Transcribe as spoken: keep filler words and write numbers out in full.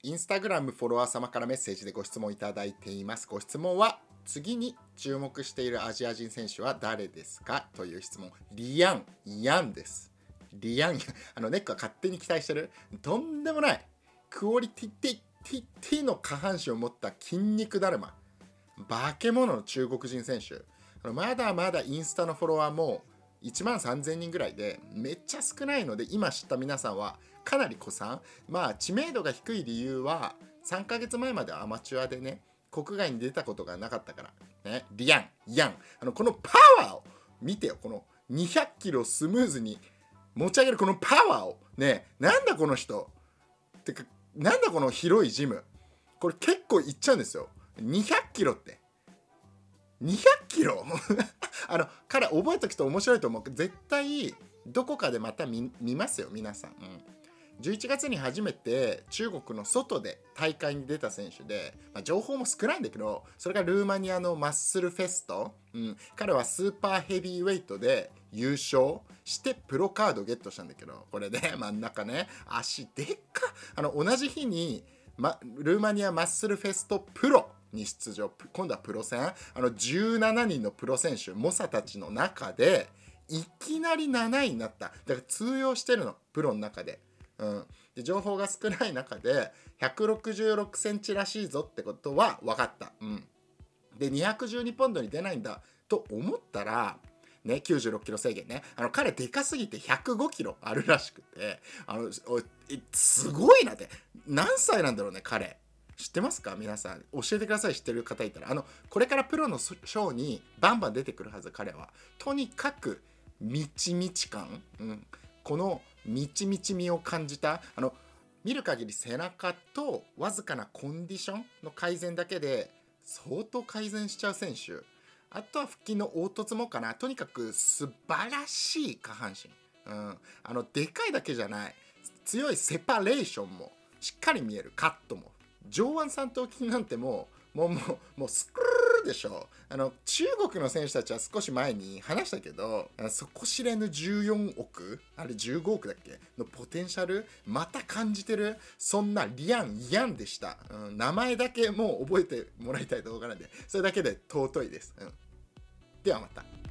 インスタグラムフォロワー様からメッセージでご質問いただいています。ご質問は、次に注目しているアジア人選手は誰ですかという質問。リアン・ヤンです。リアン、あのネックは勝手に期待してる。とんでもない。クオリティティティティの下半身を持った筋肉だるま。化け物の中国人選手。あのまだまだインスタのフォロワーもいちまんさんぜんにんぐらいでめっちゃ少ないので、今知った皆さんはかなり古参。まあ知名度が低い理由はさんかげつまえまではアマチュアでね、国外に出たことがなかったからね。リアン、ヤン、あのこのパワーを見てよ。このにひゃくキロスムーズに持ち上げるこのパワーをね。なんだこの人てか、なんだこの広いジム。これ結構いっちゃうんですよ。にひゃくキロってにひゃくキロあの彼覚えとくと面白いと思う。絶対どこかでまた 見, 見ますよ皆さん、うん、じゅういちがつに初めて中国の外で大会に出た選手で、まあ、情報も少ないんだけど、それがルーマニアのマッスルフェスト、うん、彼はスーパーヘビーウェイトで優勝してプロカードゲットしたんだけど、これで、ね、真ん中ね、足でっか。あの同じ日に、ま、ルーマニアマッスルフェストプロに出場。今度はプロ戦、あのじゅうななにんのプロ選手猛者たちの中でいきなりなないになった。だから通用してるの、プロの中で。うん、で情報が少ない中でひゃくろくじゅうろくセンチらしいぞってことは分かった。うん、でにひゃくじゅうにポンドに出ないんだと思ったらね、きゅうじゅうろっキロ制限ね。あの彼でかすぎてひゃくごキロあるらしくて、あのすごいなって。何歳なんだろうね彼。知ってますか皆さん。教えてください、知ってる方いたら。あのこれからプロのショーにバンバン出てくるはず。彼はとにかくみちみち感、うん、このみちみちみを感じた。あの見る限り背中とわずかなコンディションの改善だけで相当改善しちゃう選手。あとは腹筋の凹凸もかな。とにかく素晴らしい下半身、うん、あのでかいだけじゃない、強いセパレーションもしっかり見える。カットも上腕三頭筋なんてもうもうもうもうスクルルでしょ。あの中国の選手たちは少し前に話したけど、底知れぬじゅうよんおく、あれじゅうごおくだっけのポテンシャルまた感じてる。そんなリアン・ヤンでした、うん、名前だけもう覚えてもらいたい動画なんで、それだけで尊いです、うん、ではまた。